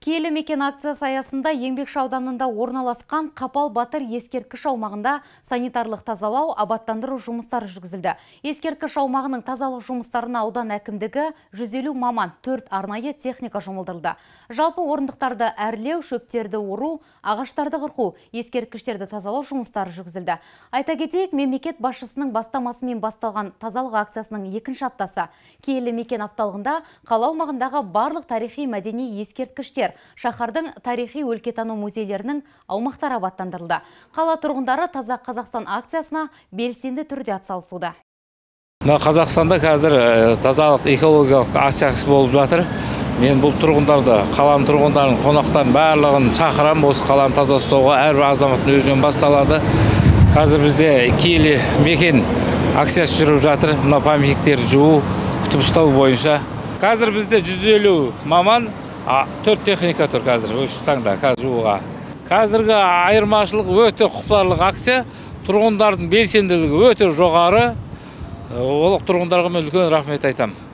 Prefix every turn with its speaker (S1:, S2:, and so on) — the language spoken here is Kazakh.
S1: Киелі мекен акциясы аясында Еңбекші ауданында орналасқан Қапал Батыр ескерткіш аумағында санитарлық тазалау, абаттандыру жұмыстары жүргізілді. Ескерткіш аумағының тазалық жұмыстарына аудан әкімдігі 150 маман, 4 арнайы техника жұмылдырылды. Жалпы орындықтарды әрлеу, шөптерді ору, ағаштарды қырқу, ескерткіштерді тазалау жұмыстары жүргізілді. Айта кетейік, мемлекет басшысының бастамасымен басталған тазалық акциясының екінші аптасы. Киелі мекен апталығында қала аумағындағы барлық тарихи мәдени ескерткіштер, шаһардың тарихи өлкетану музейлерінің аумақтары абаттандырылды. Қала тұрғындары Таза Қазақстан акциясына белсенді түрде атсалысуда.
S2: Қазақстанда қазір тазалық экологиялық акциясы болып жатыр. Мен бұл тұрғындарды, қаланың тұрғындарын, қонақтарын барлығын шақырам, осы қаланы таза ұстауға әрбір азаматтың өзінен басталады. Қазір бізде киелі мекен акциясы жүріп жатыр. Мына памятниктерді жуу, күтіп ұстау бойынша. Қазір бізде 150 маман, 4 техника тұр қазір осы таңда жууға. Қазіргі айырмашылық өте құптарлық акция, тұрғындардың белсенділігі өте жоғары. Олық тұрғындарға мен үлкен рахмет айтам.